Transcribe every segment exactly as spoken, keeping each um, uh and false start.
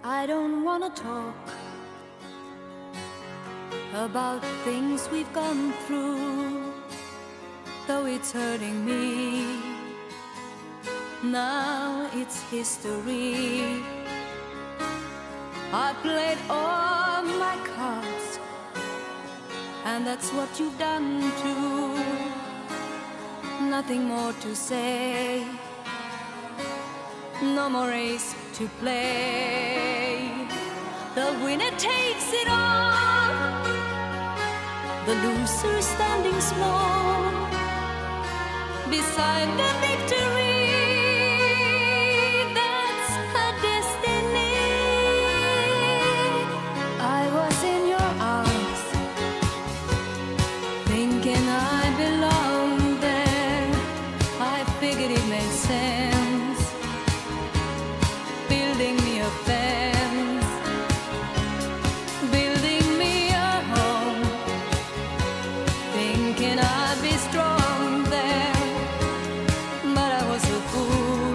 I don't wanna talk about things we've gone through, though it's hurting me. Now it's history. I played all my cards, and that's what you've done too. Nothing more to say, no more race to play. The winner takes it all, the loser standing small beside the victory. That's her destiny. I was in your arms, thinking I belonged there. I figured it made sense, building me a fence, building me a home, thinking I'd be strong there. But I was a fool,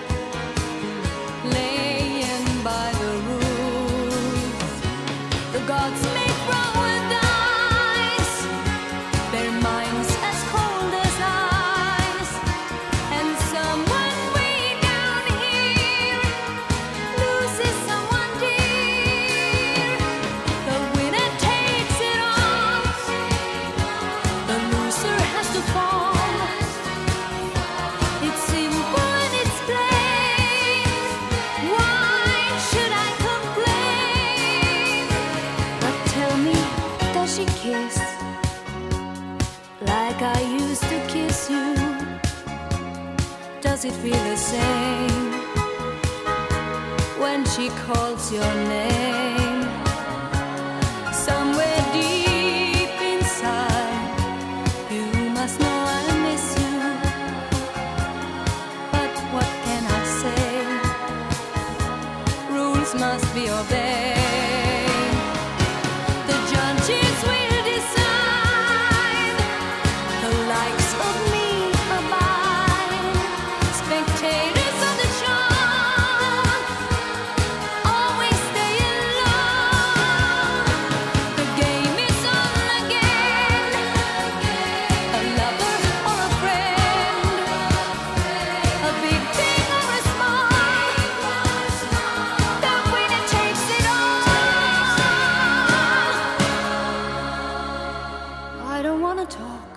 laying by the rules. The gods make wrong with ice, their minds as cold as ice, and someone way down here loses someone dear. The winner takes it all, the loser has to fall. It's simple and it's plain. Why should I complain? But tell me, does she kiss like I used to kiss you? Does it feel the same when she calls your name? Somewhere deep inside, you must know I miss you. But what can I say? Rules must be obeyed. The judges will decide, the likes of me abide. Spectators of the show always stay alone. The game is on again, a lover or a friend, a big thing or a small, the winner takes it all. I don't wanna talk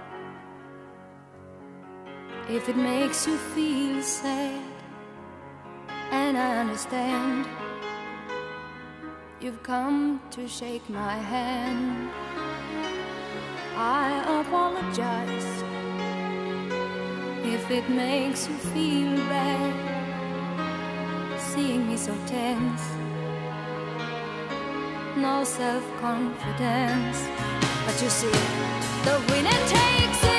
if it makes you feel sad, and I understand. You've come to shake my hand. I apologize if it makes you feel bad, seeing me so tense, no self-confidence. But you see, the winner takes it